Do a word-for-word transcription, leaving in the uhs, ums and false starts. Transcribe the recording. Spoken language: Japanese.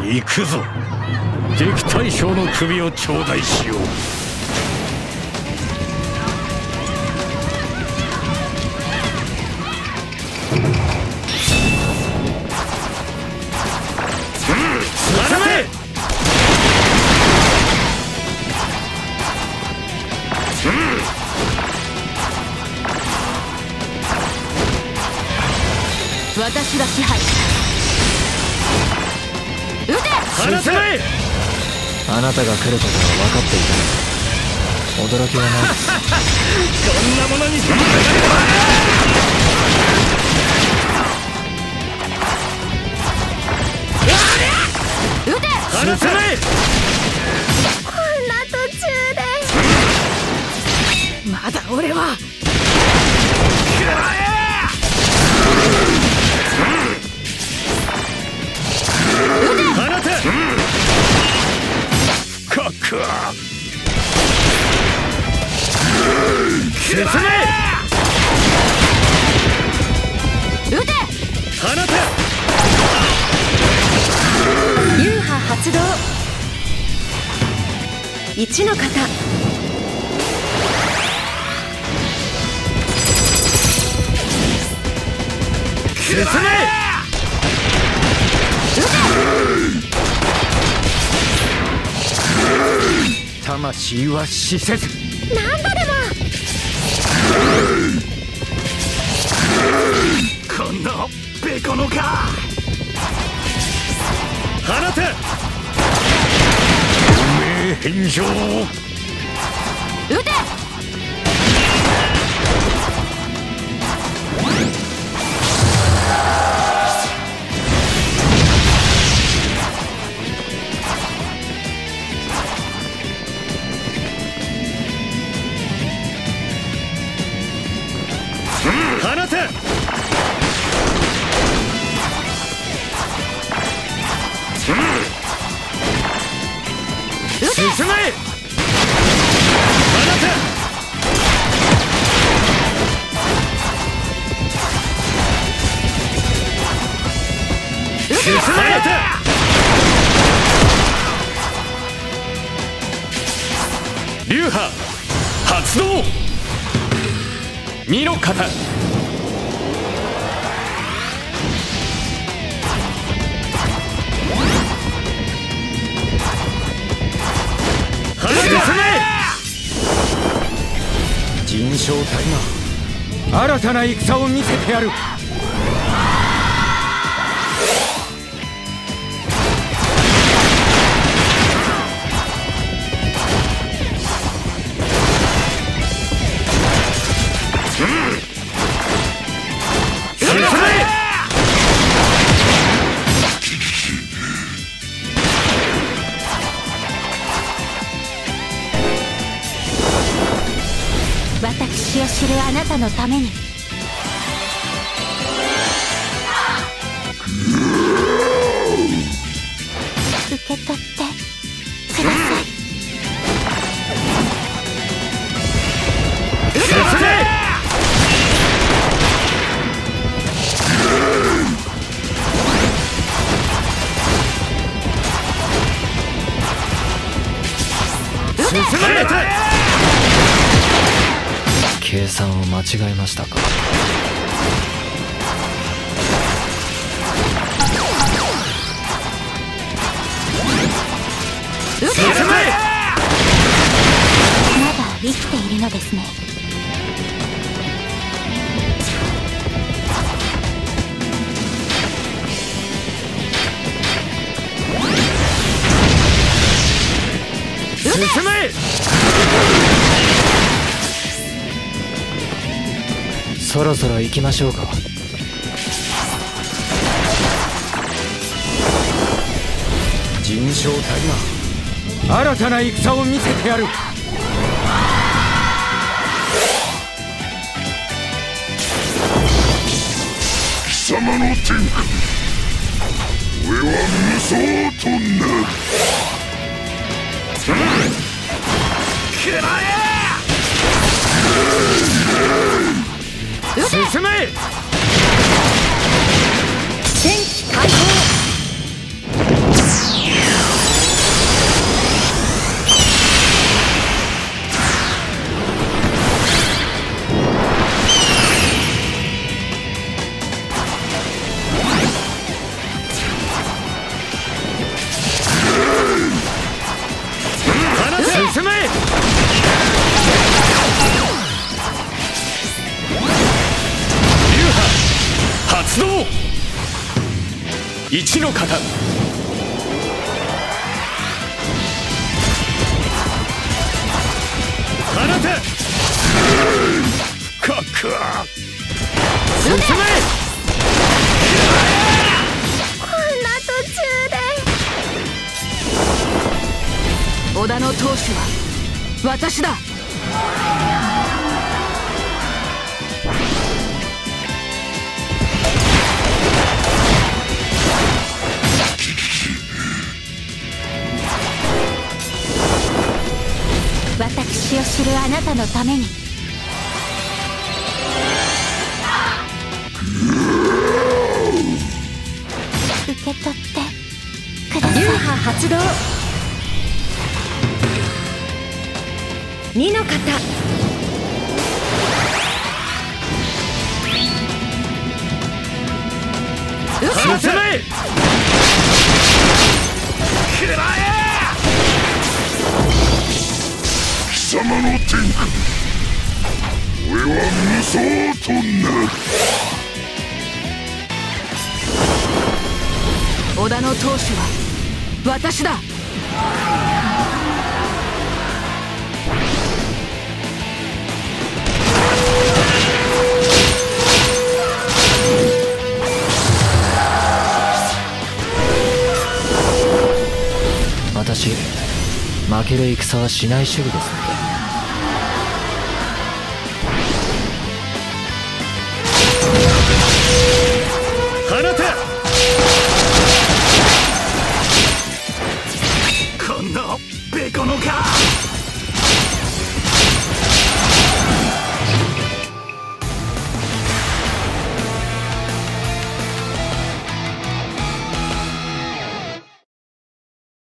行くぞ。敵対将の首を頂戴しよう。 私が支配した。撃て。 進め。 あなたが来ることは分かっていた。驚きはないです。 こんなものに引っかかれば。撃て。 進め。 こんな途中で。まだ俺は。 くらえ。放て。深く進め。 撃て。 放て。 流派発動。一の型。 進め。魂は死せず。 何度でも。 こんなベコのか。放て。運命返上。 撃て。 放て。進め。放て。進め。流派発動。二の型。 陣将大河、新たな戦を見せてやる。 私を知るあなたのために。受け取ってください。 進め。進め。 計算を間違えましたか。 進め。 まだ生きているのですね。 進め。 そろそろ行きましょうか。陣将大河、新たな戦を見せてやる。 貴様の天下、俺は無双となる。 くらえ。進め。 戦機開放。 一の型。放て。かか進め。 こんな途中で。 織田の当主は私だ。 私を知るあなたのために。受け取ってください。 流派発動。二の型。 進め。くらえ。 貴様の天下、俺は無双となる。 織田の当主は私だ。 私、負ける戦はしない主義ですので。 放て。このベコのか。